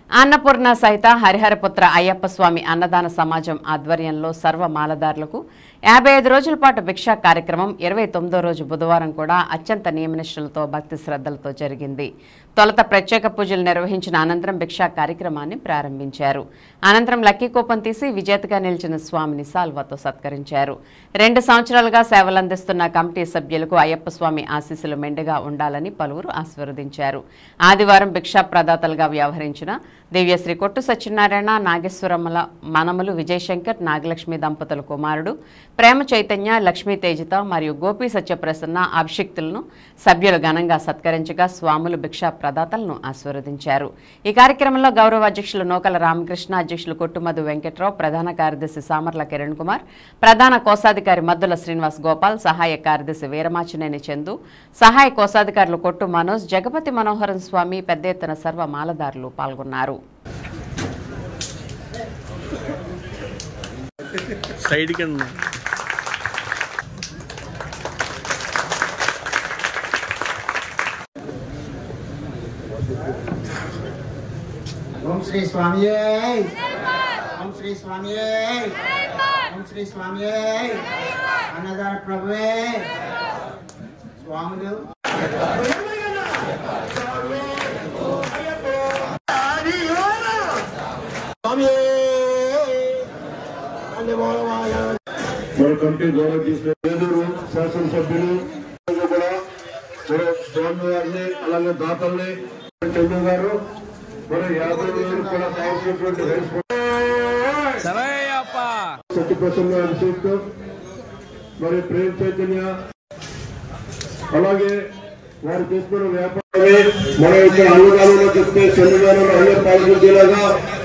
అన్నపూర్ణ సహిత హరిహరపుత్ర అయ్యప్ప స్వామి అన్నదాన సమాజం ఆధ్వర్యంలో సర్వ మాలదారులకు 55 రోజుల పాటు భిక్షా కార్యక్రమం 29వ రోజు బుధవారం కూడా అత్యంత నియమనిష్టలతో భక్తి శ్రద్ధలతో జరిగింది. తొలుత ప్రత్యేక పూజలు నిర్వహించిన అనంతరం భిక్షా కార్యక్రమాన్ని ప్రారంభించారు. అనంతరం లక్కీ కూపన్ తీసి విజేతగా నిలిచిన స్వామిని సాల్వాతో సత్కరించారు. 2 సంవత్సరాలుగా సేవలందిస్తున్న కమిటీ సభ్యులకు అయ్యప్ప స్వామి ఆశీస్సులు మెండుగా ఉండాలని పలువురు ఆశీర్వదించారు. ఆదివారం భిక్షా ప్రదాతలుగా వ్యవహరించిన దివ్యశ్రీ కొట్టు సత్యనారాయణ, నాగేశ్వరమ్మల మనములు విజయశంకర్, నాగలక్ష్మి దంపతుల కుమారుడు ప్రేమ చైతన్య, లక్ష్మీ తేజిత మరియు గోపి సత్యప్రసన్న అభిషిక్తులను సభ్యులు ఘనంగా సత్కరించగా స్వాములు భిక్షా ప్రదాతలను ఆశీర్వదించారు. ఈ కార్యక్రమంలో గౌరవ అధ్యక్షులు నోకల రామకృష్ణ, అధ్యక్షులు కొట్టుమధు వెంకట్రావు, ప్రధాన కార్యదర్శి సామర్ల కిరణ్ కుమార్, ప్రధాన కోశాధికారి మద్దుల శ్రీనివాస్ గోపాల్, సహాయ కార్యదర్శి వీరమాచినేని చందు, సహాయ కోశాధికారులు కొట్టు మనోజ్, జగపతి మనోహరన్ స్వామి, పెద్ద ఎత్తున సర్వ మాలదారులు పాల్గొన్నారు. ఓం శ్రీ స్వామి ఓం శ్రీ స్వామి ఓం శ్రీ స్వామి అన్నదాన ప్రభువే స్వాములు మన కమిటీ గౌరవ తీసుకున్నారు. శాసనసభ్యులు కూడా స్వామి వారిని అలాగే దాతల్ని చంద్ర గారు మన 50,000 కూడా కావాల్సినటువంటి సత్యప్రసన్న అభిషేక్ మరి ప్రేమ చైతన్య అలాగే వారు చేసుకున్న వ్యాపారమే మన యొక్క అన్నదానంలో చెప్తే సన్నిధానంలో అందరూ పాల్గొనేలాగా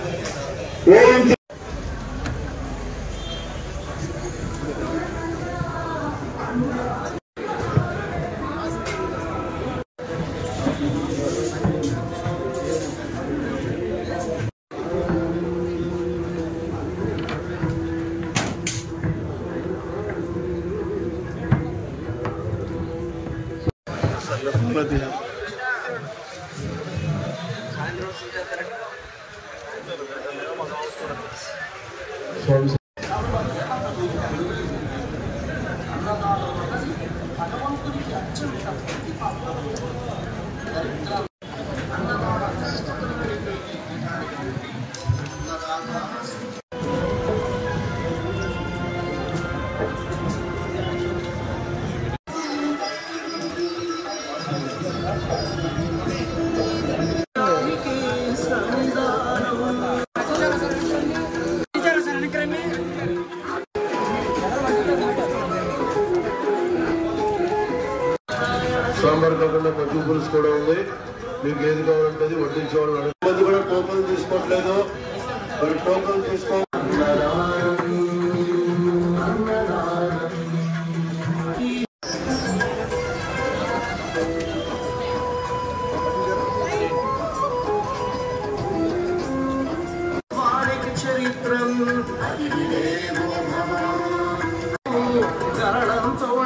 సాంబార్ కాకుండా పచ్చి పులుసు కూడా ఉంది. మీకు ఏది కావాలంటే వడ్డించేవాళ్ళు మంది కూడా టోకన్ తీసుకోవట్లేదు. మరి టోకన్ తీసుకో చరిత్రం